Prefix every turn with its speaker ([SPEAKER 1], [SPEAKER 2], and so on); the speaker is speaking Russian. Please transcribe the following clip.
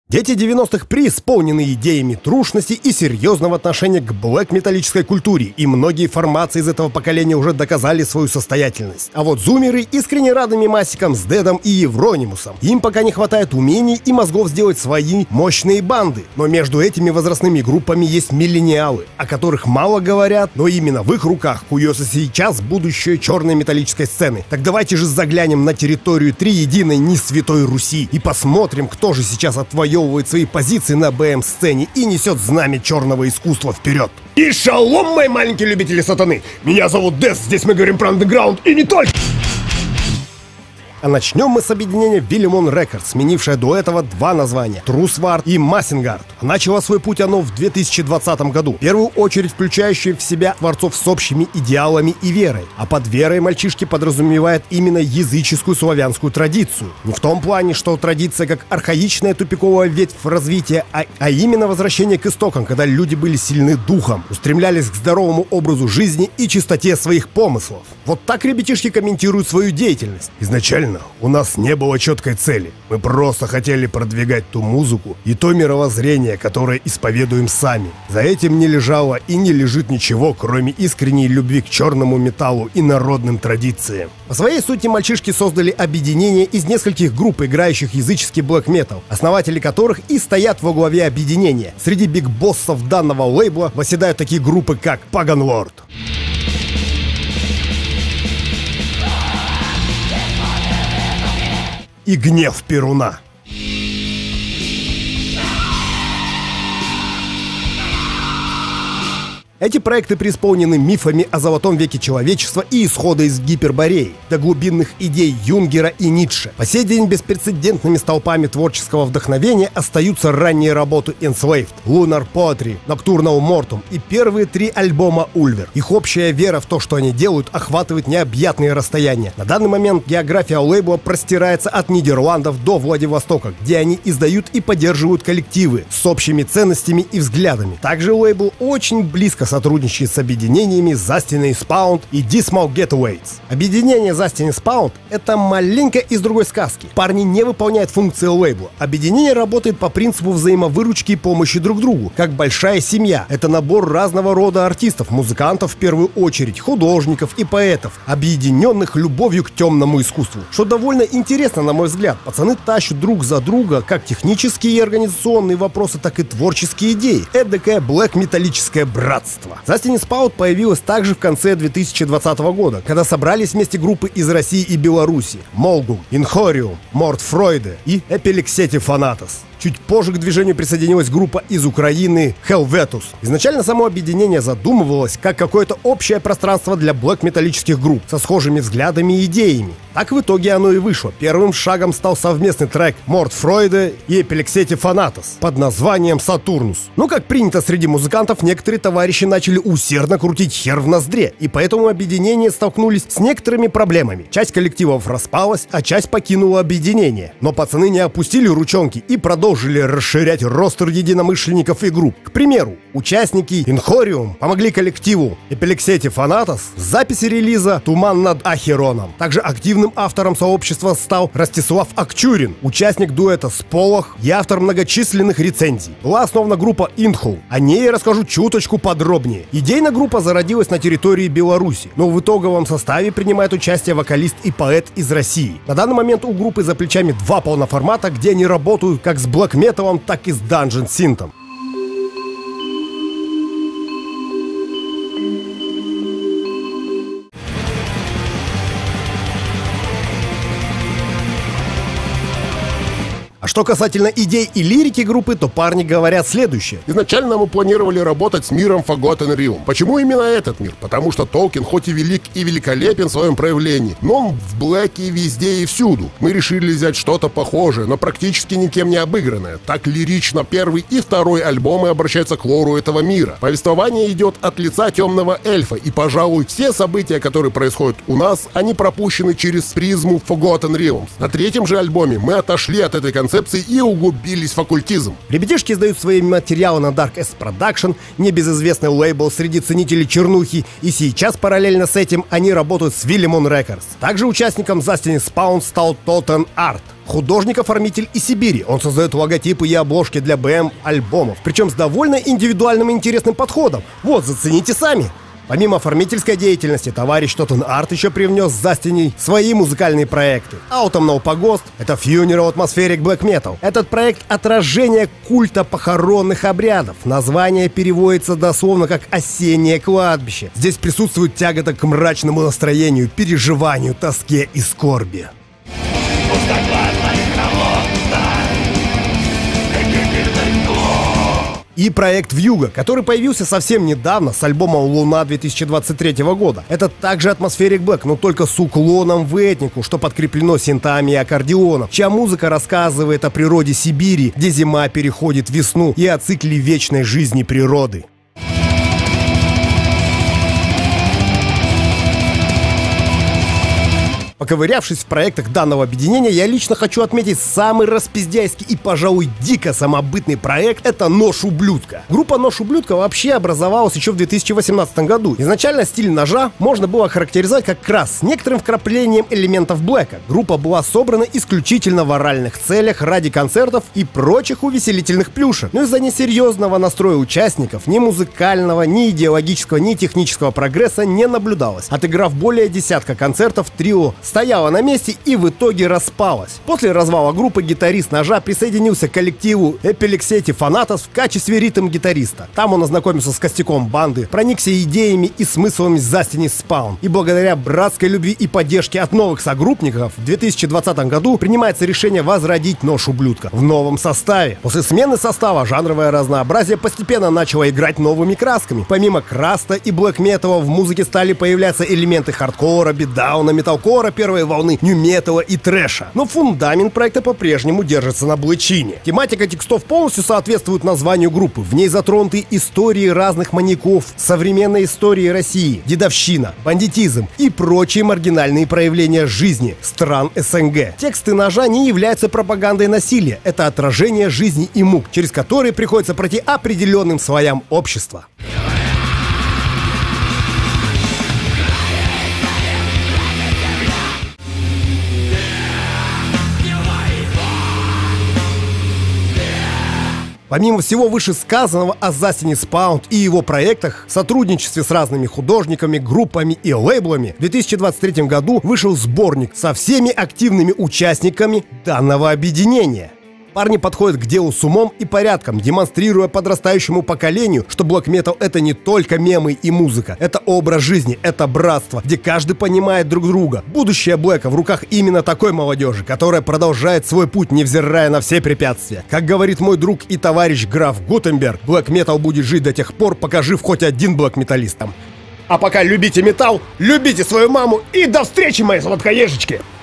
[SPEAKER 1] Дети 90-х преисполнены идеями трушности и серьезного отношения к блэк-металлической культуре, и многие формации из этого поколения уже доказали свою состоятельность. А вот зумеры искренне рады мемасикам с Дедом и Евронимусом. Им пока не хватает умений и мозгов сделать свои мощные банды. Но между этими возрастными группами есть миллениалы, о которых мало говорят, но именно в их руках куется сейчас будущее черной металлической сцены. Так давайте же заглянем на территорию триединой несвятой Руси и посмотрим, кто же сейчас отвоевывает свои позиции на БМ-сцене и несет знамя черного искусства вперед. И шалом, мои маленькие любители сатаны! Меня зовут Дэс, здесь мы говорим про андеграунд и не только! А начнем мы с объединения Вильямон Рекордс, сменившее до этого два названия — Трусвард и Массингард. Начало свой путь оно в 2020 году, в первую очередь включающее в себя творцов с общими идеалами и верой. А под верой мальчишки подразумевают именно языческую славянскую традицию. Не в том плане, что традиция как архаичная тупиковая ветвь развития, а именно возвращение к истокам, когда люди были сильны духом, устремлялись к здоровому образу жизни и чистоте своих помыслов. Вот так ребятишки комментируют свою деятельность. Изначально у нас не было четкой цели. Мы просто хотели продвигать ту музыку и то мировоззрение, которое исповедуем сами. За этим не лежало и не лежит ничего, кроме искренней любви к черному металлу и народным традициям. По своей сути, мальчишки создали объединение из нескольких групп, играющих языческий блэк-метал, основатели которых и стоят во главе объединения. Среди биг-боссов данного лейбла восседают такие группы, как Pagan Lord, и Гнев Перуна. Эти проекты преисполнены мифами о золотом веке человечества и исхода из Гипербореи до глубинных идей Юнгера и Ницше. По сей день беспрецедентными столпами творческого вдохновения остаются ранние работы Enslaved, Lunar Poetry, Nocturnal Mortum и первые три альбома Ulver. Их общая вера в то, что они делают, охватывает необъятные расстояния. На данный момент география лейбла простирается от Нидерландов до Владивостока, где они издают и поддерживают коллективы с общими ценностями и взглядами. Также лейбл очень близко сотрудничает с объединениями Zastin Spawn и Dismal Getaways. Объединение Zastin Spawn — это маленько из другой сказки. Парни не выполняют функции лейбла. Объединение работает по принципу взаимовыручки и помощи друг другу, как большая семья. Это набор разного рода артистов, музыкантов в первую очередь, художников и поэтов, объединенных любовью к темному искусству. Что довольно интересно, на мой взгляд. Пацаны тащат друг за друга как технические и организационные вопросы, так и творческие идеи. Эдакое блэк-металлическое братство. Zastin Spawn появилась также в конце 2020 года, когда собрались вместе группы из России и Беларуси: Молгул, Инхориум, Морд Фройде и Эпилексети Фанатос. Чуть позже к движению присоединилась группа из Украины Helvetus. Изначально само объединение задумывалось как какое-то общее пространство для блэк-металлических групп со схожими взглядами и идеями. Так в итоге оно и вышло. Первым шагом стал совместный трек Морд Фройде и Эпилексети Фанатос под названием Сатурнус. Но, как принято среди музыкантов, некоторые товарищи начали усердно крутить хер в ноздре, и поэтому объединение столкнулись с некоторыми проблемами. Часть коллективов распалась, а часть покинула объединение. Но пацаны не опустили ручонки и продолжили расширять ростер единомышленников и групп. К примеру, участники Инхориум помогли коллективу Эпилексети Фанатос в записи релиза «Туман над Ахероном». Также активным автором сообщества стал Ростислав Акчурин, участник дуэта Сполох и автор многочисленных рецензий. Была основана группа Инхол. О ней я расскажу чуточку подробнее. Идейная группа зародилась на территории Беларуси, но в итоговом составе принимает участие вокалист и поэт из России. На данный момент у группы за плечами два полноформата, где они работают как с блэк-металом, так и с данжен-синтом. Что касательно идей и лирики группы, то парни говорят следующее.
[SPEAKER 2] Изначально мы планировали работать с миром Forgotten Realm. Почему именно этот мир? Потому что Толкин хоть и велик и великолепен в своем проявлении, но он в блэке везде и всюду. Мы решили взять что-то похожее, но практически никем не обыгранное. Так лирично первый и второй альбомы обращаются к лору этого мира. Повествование идет от лица темного эльфа, и, пожалуй, все события, которые происходят у нас, они пропущены через призму Forgotten Realms. На третьем же альбоме мы отошли от этой концепции концепции и углубились в оккультизм.
[SPEAKER 1] Ребятишки издают свои материалы на Dark S Production, небезызвестный лейбл среди ценителей чернухи, и сейчас параллельно с этим они работают с Willimon Records. Также участником Destiny Spawn стал Totten Art, художник-оформитель из Сибири. Он создает логотипы и обложки для БМ-альбомов, причем с довольно индивидуальным и интересным подходом. Вот, зацените сами. Помимо оформительской деятельности, товарищ Totten Art еще привнес с Destiny свои музыкальные проекты. Autumnal Poghost — это Funeral Atmospheric Black Metal. Этот проект — отражение культа похоронных обрядов. Название переводится дословно как «осеннее кладбище». Здесь присутствует тягота к мрачному настроению, переживанию, тоске и скорби. И проект «Вьюга», который появился совсем недавно с альбомом «Луна» 2023 года. Это также Atmospheric Black, но только с уклоном в этнику, что подкреплено синтами и аккордеоном, чья музыка рассказывает о природе Сибири, где зима переходит в весну, и о цикле вечной жизни природы. Поковырявшись в проектах данного объединения, я лично хочу отметить самый распиздяйский и, пожалуй, дико самобытный проект — это «Нож ублюдка». Группа «Нож ублюдка» вообще образовалась еще в 2018 году. Изначально стиль «Ножа» можно было охарактеризовать как крас с некоторым вкраплением элементов блэка. Группа была собрана исключительно в оральных целях ради концертов и прочих увеселительных плюшек. Но из-за несерьезного настроя участников ни музыкального, ни идеологического, ни технического прогресса не наблюдалось. Отыграв более десятка концертов, трио стояла на месте и в итоге распалась. После развала группы гитарист «Ножа» присоединился к коллективу Эпилексети Фанатос в качестве ритм-гитариста. Там он ознакомился с костяком банды, проникся идеями и смыслами Destiny Spawn. И благодаря братской любви и поддержке от новых согруппников в 2020 году принимается решение возродить «Нож ублюдка» в новом составе. После смены состава жанровое разнообразие постепенно начало играть новыми красками. Помимо краста и блэк-металла в музыке стали появляться элементы хардкора, битдауна, металкора первой волны, нью-металла и трэша. Но фундамент проекта по-прежнему держится на блэчине. Тематика текстов полностью соответствует названию группы. В ней затронуты истории разных маньяков, современной истории России, дедовщина, бандитизм и прочие маргинальные проявления жизни стран СНГ. Тексты «Ножа» не являются пропагандой насилия. Это отражение жизни и мук, через которые приходится пройти определенным слоям общества. Помимо всего вышесказанного о Destiny Spawn и его проектах, сотрудничестве с разными художниками, группами и лейблами, в 2023 году вышел сборник со всеми активными участниками данного объединения. Парни подходят к делу с умом и порядком, демонстрируя подрастающему поколению, что блэк-метал — это не только мемы и музыка, это образ жизни, это братство, где каждый понимает друг друга. Будущее блэка в руках именно такой молодежи, которая продолжает свой путь, невзирая на все препятствия. Как говорит мой друг и товарищ граф Гутенберг, блэк-метал будет жить до тех пор, пока жив хоть один блэк-металлист. А пока любите металл, любите свою маму и до встречи, мои сладкоежечки!